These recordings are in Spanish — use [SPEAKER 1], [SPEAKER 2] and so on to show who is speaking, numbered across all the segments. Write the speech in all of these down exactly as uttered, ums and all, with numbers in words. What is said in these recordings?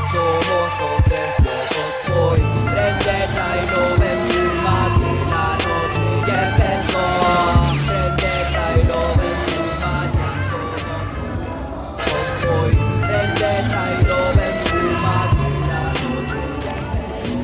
[SPEAKER 1] somos con tres locos hoy. Prende Chairo, ven fuma que la noche ya empezó. Prende Chairo, ven fuma, ya somos hoy. Prende Chairo, ven fuma que la noche ya empezó.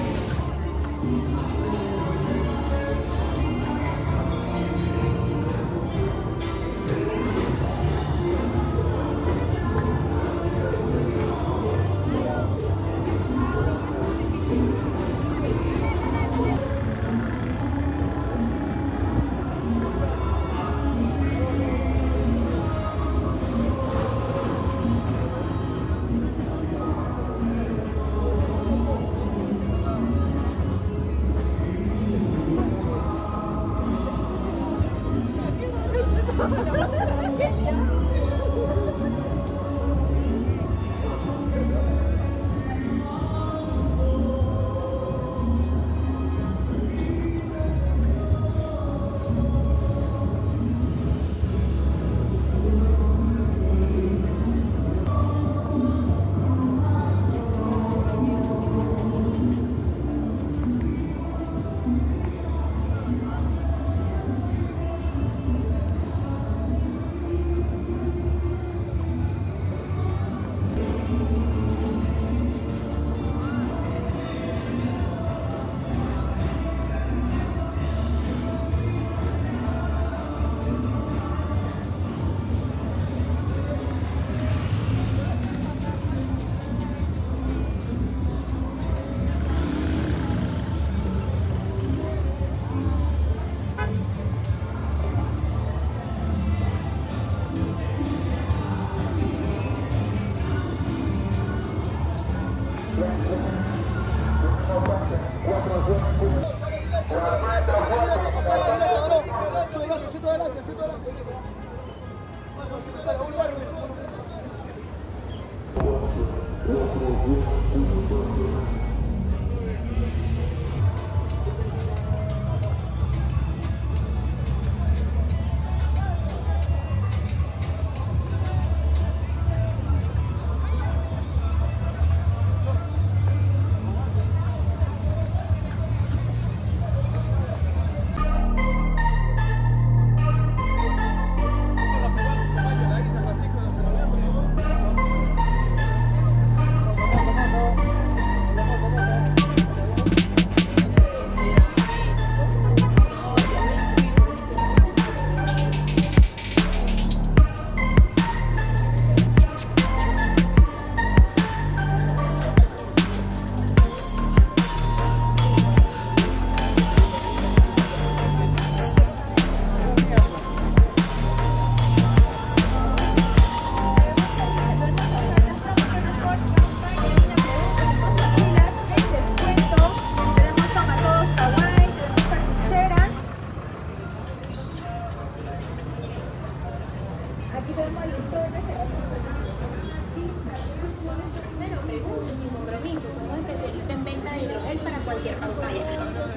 [SPEAKER 2] Cualquier pantalla.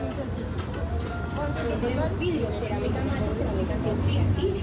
[SPEAKER 2] También tenemos vidrio, cerámica mate, cerámica que es V I P.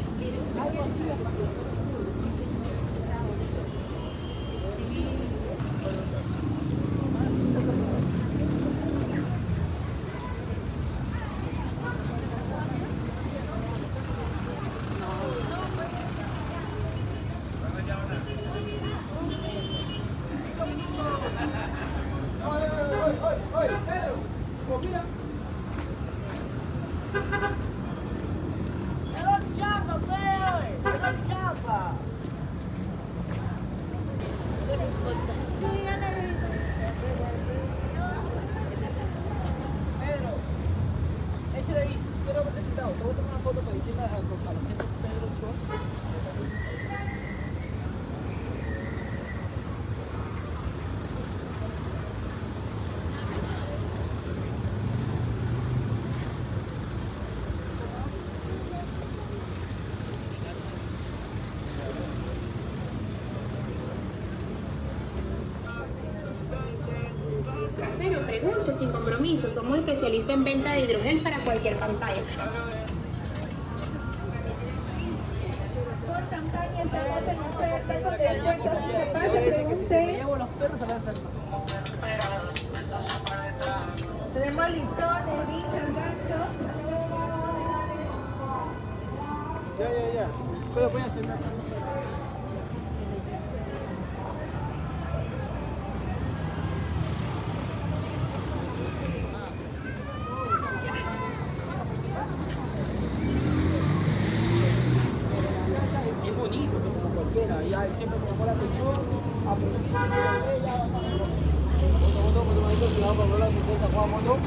[SPEAKER 2] Casero, pregunte sin compromiso. Somos especialistas en venta de hidrogel para cualquier pantalla.
[SPEAKER 3] Por campaña estamos en oferta con descuentos. Pase, pregunte. colizones, bichos, ganchos.
[SPEAKER 4] Ya, ya, ya. Pero voy a hacer una... Es bonito, pero como cualquiera. Y ahí siempre me llamó la atención. Moto, moto, moto, si vamos a hablar de esta Juan Moto.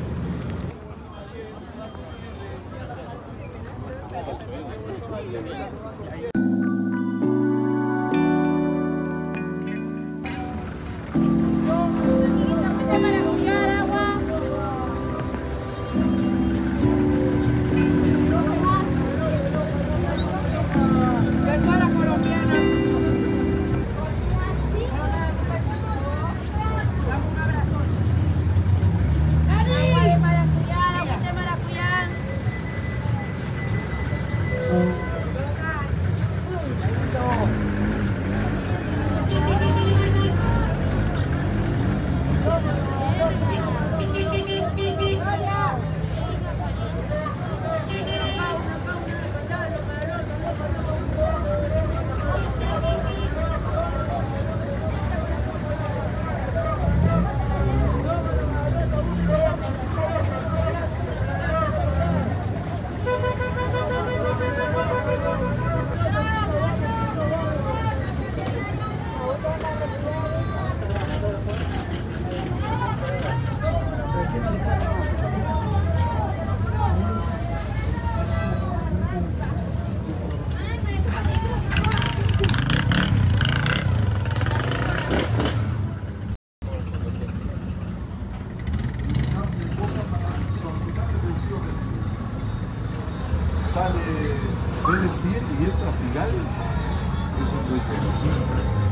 [SPEAKER 5] Sale desde el pie y entra al final. Eso es muy bueno.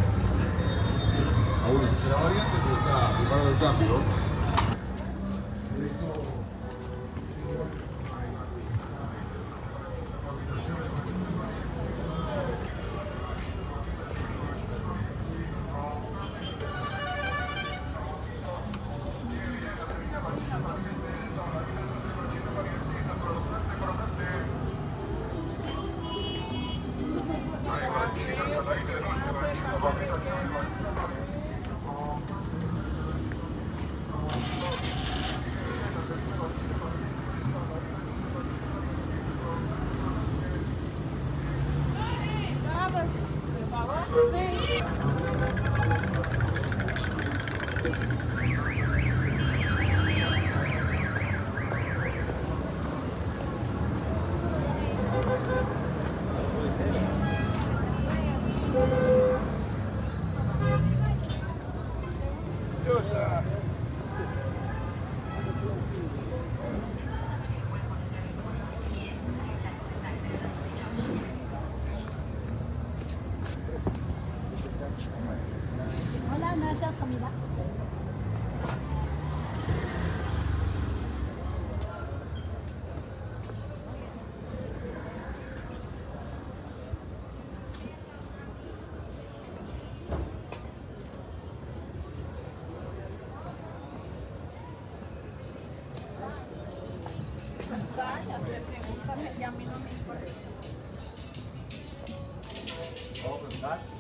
[SPEAKER 5] Aún en tercera variante se está preparando el cambio.
[SPEAKER 6] Hola, ¿me haces comida?
[SPEAKER 7] Vaya, se pregunta, ya a mí no me importa.
[SPEAKER 5] Vamos a pensar.